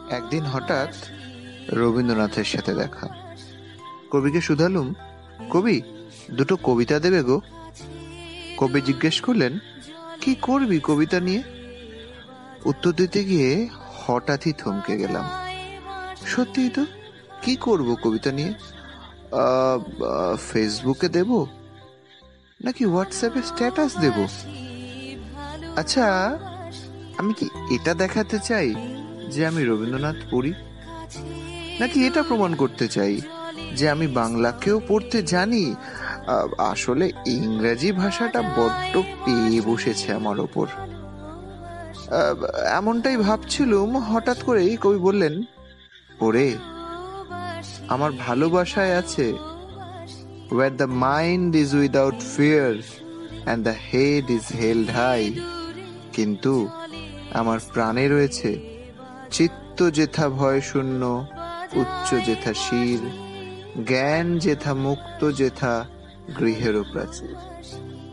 একদিন হঠাৎ রবীন্দ্রনাথের সাথে দেখা। কবিকে শুধালুম, কবি, দুটো কবিতা দেবে গো। কবি জিজ্ঞেস করলেন, কি করবি কবিতা নিয়ে? উত্তর দিতে গিয়ে হঠাৎই থমকে গেলাম। সত্যিই তো, কি করব কবিতা নিয়ে? ফেসবুকে দেব নাকি হোয়াটসঅ্যাপে স্ট্যাটাস দেব? আচ্ছা, আমি কি এটা দেখাতে চাই যে আমি রবীন্দ্রনাথ পড়ি, নাকি এটা প্রমাণ করতে চাই যে আমি বাংলাকেও পড়তে জানি? আসলে ইংরেজি ভাষাটা বড্ড পেয়ে বসেছে আমার ওপর। এমনটাই ভাবছিলুম, হঠাৎ করেই কবি বললেন, ওরে, আমার ভালোবাসায় আছে where the mind is without fear and the head is held high, কিন্তু আমার প্রাণে রয়েছে চিত্ত যেথা ভয় শূন্য, উচ্চ যেথা শির, জ্ঞান যেথা মুক্ত, যেথা গৃহেরও প্রাচীর।